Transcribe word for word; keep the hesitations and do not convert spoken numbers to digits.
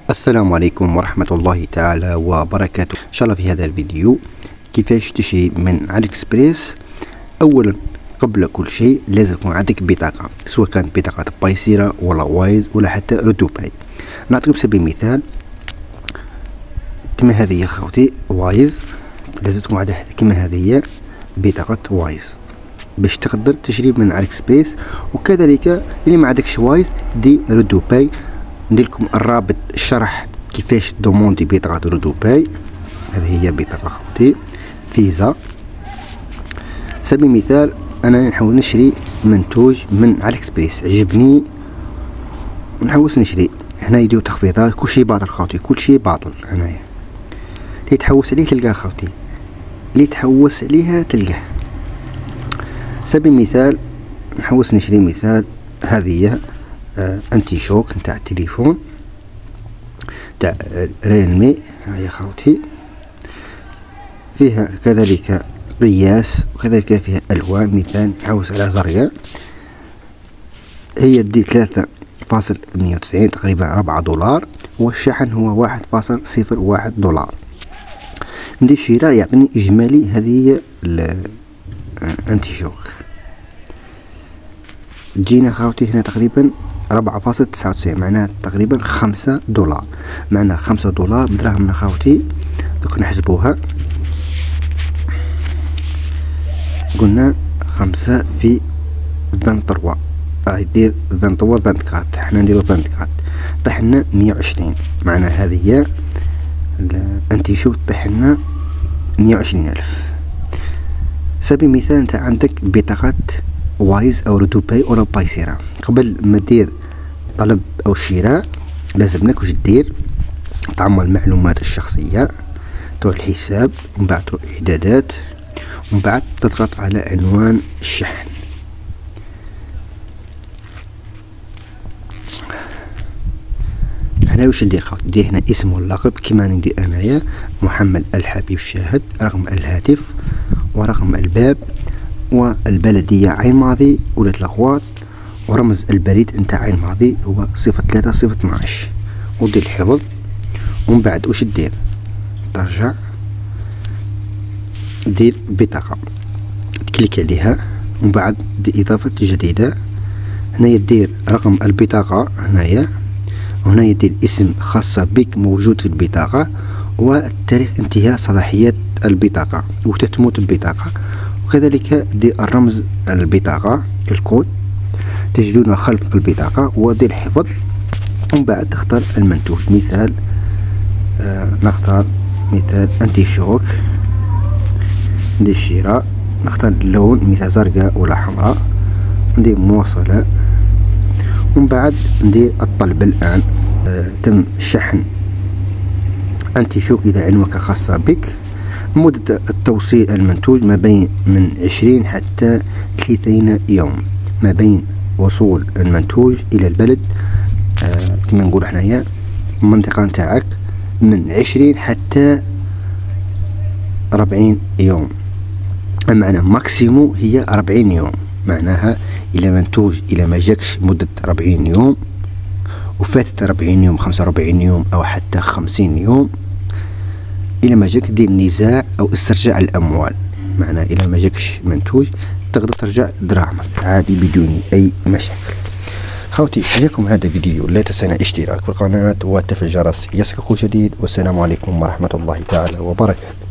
السلام عليكم ورحمة الله تعالى وبركاته. إن شاء الله في هذا الفيديو كيفاش تشتري من علي اكسبريس. أولا قبل كل شيء لازم يكون عندك بطاقة، سواء كانت بطاقة بايسيرا ولا وايز ولا حتى ردوباي. نعطيكم بسبيل المثال كما هذه يا خوتي وايز، لازم تكون عندك كما هذه بطاقة وايز باش تقدر تشتري من علي اكسبريس. وكذلك اللي ما عندكش وايز دي ردوباي، ندير لكم الرابط الشرح كيفاش دوموندي بطاقة ردوباي. هذه هي بطاقة خوتي فيزا. سبيل المثال انا نحاول نشري منتوج من علي اكسبريس عجبني ونحوس نشري، هنا يديو تخفيضات، كلشي باطل خوتي، كلشي باطل. هنايا اللي تحوس عليه تلقاه خوتي، اللي تحوس عليها تلقاه. سبيل المثال نحوس نشري مثال هذه آه انتي شوك نتاع التليفون تاع ريلمي. هاي خوتي فيها كذلك قياس وكذلك فيها الوان، مثال نحوس على زرقاء، هي دي ثلاثة فاصل مية وتسعين تقريبا ربعة دولار، والشحن هو واحد فاصل صفر واحد دولار. ندير شراء يعطيني اجمالي هذه انتي شوك، تجينا خاوتي هنا تقريبا ربعة فاصل تسعة وتسعين، معناها تقريبا خمسة دولار. معناها خمسة دولار بدراهمنا خاوتي. دوك نحسبوها، قلنا خمسة في فان تروا راح يدير فان تروا فان كات، حنا نديرو فان كات طيحنا مية وعشرين. معناها هذه هي الانتي شوك طيحنا مية وعشرين الف. سبيل المثال انت عندك بطاقة وايز او ردوباي او بايسيرا، قبل ما دير طلب او شراء لازمك واش دير، تعمر المعلومات الشخصية، تروح الحساب ومن بعد تروح اعدادات ومن بعد تضغط على عنوان الشحن. هنا واش ندير خوتي، ندير هنا اسم واللقب كيما ندير انايا محمد الحبيب شاهد، رقم الهاتف ورقم الباب والبلدية عين ماضي ولاد الأخوات، ورمز البريد نتاع عين ماضي هو صفر ثلاثة صفر اثناش، ودير الحفظ. ومن بعد واش دير، ترجع دير بطاقة تكليك عليها ومن بعد دير إضافة جديدة. هنايا دير رقم البطاقة هنايا، وهنا يدير اسم خاصة بك موجود في البطاقة والتاريخ انتهاء صلاحية البطاقة وتتموت البطاقة، وكذلك دير الرمز البطاقة الكود تجدونه خلف البطاقة ودير حفظ. ومن بعد تختار المنتوج، مثال آه نختار مثال انتي شوك، ندير شراء، نختار اللون مثال زرقاء ولا حمراء، ندير مواصلة ومن بعد ندير الطلب الآن. آه تم شحن انتي شوك إلى عنوانك خاصة بك. مدة التوصيل المنتوج ما بين من عشرين حتى ثلاثين يوم، ما بين وصول المنتوج إلى البلد آه كما نقول حنايا المنطقة نتاعك من عشرين حتى أربعين يوم، معناها ماكسيمو هي أربعين يوم. معناها إلى منتوج إلى ما جاكش مدة أربعين يوم وفاتت أربعين يوم خمسة وأربعين يوم أو حتى خمسين يوم، إلى ما جاك دير نزاع أو استرجاع الأموال. معناها إلى ما جاكش منتوج تقدر ترجع دراهمك عادي بدون أي مشاكل. خوتي عجبكم هذا الفيديو لا تنسى الاشتراك في القناة وتفعيل الجرس ليصلك كل جديد، والسلام عليكم ورحمة الله تعالى وبركاته.